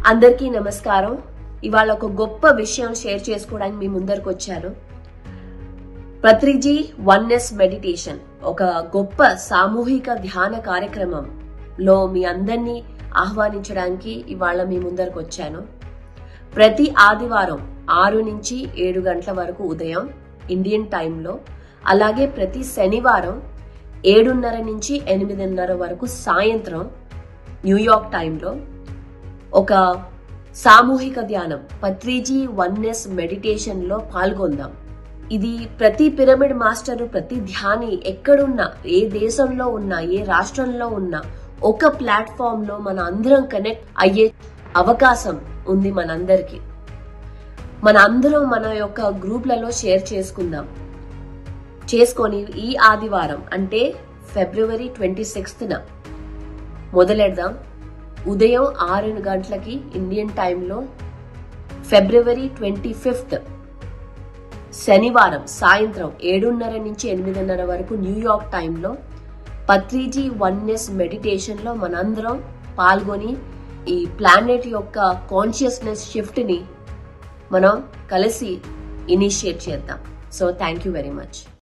అందరికీ నమస్కారం. ఇవాళ ఒక గొప్ప విషయం షేర్ చేసుకోవడానికి మీ ముందరకు వచ్చాను. పత్రిజీ వన్నెస్ మెడిటేషన్ ఒక గొప్ప సామూహిక ధ్యాన కార్యక్రమంలో మీ అందరినీ ఆహ్వానించడానికి ఇవాళ మీ ముందరకు వచ్చాను. ప్రతి ఆదివారం 6 నుంచి 7 గంటల వరకు ఉదయం ఇండియన్ టైంలో, అలాగే ప్రతి శనివారం 7:30 నుంచి 8:30 వరకు సాయంత్రం న్యూయార్క్ టైంలో ఒక సామూహిక ధ్యానం పత్రిజీ వన్నెస్ మెడిటేషన్ లో పాల్గొందాం. ఇది ప్రతి పిరమిడ్ మాస్టర్, ప్రతి ధ్యాని ఎక్కడున్నా, ఏ దేశంలో ఉన్నా, ఏ రాష్ట్రంలో ఉన్నా ఒక ప్లాట్ఫామ్ లో మన అందరం కనెక్ట్ అయ్యే అవకాశం ఉంది. మనందరికి మన అందరం మన యొక్క గ్రూప్లలో షేర్ చేసుకొని ఈ ఆదివారం అంటే ఫిబ్రవరి 26న మొదలెడదాం. ఉదయం 6 గంటలకి ఇండియన్ టైంలో, ఫిబ్రవరి 25 శనివారం సాయంత్రం 7:30 నుంచి 8:30 వరకు న్యూయార్క్ టైంలో పత్రిజీ వన్నెస్ మెడిటేషన్ లో మనందరం పాల్గొని ఈ ప్లానెట్ యొక్క కాన్షియస్నెస్ షిఫ్ట్ ని మనం కలిసి ఇనిషియేట్ చేద్దాం. So thank you very much.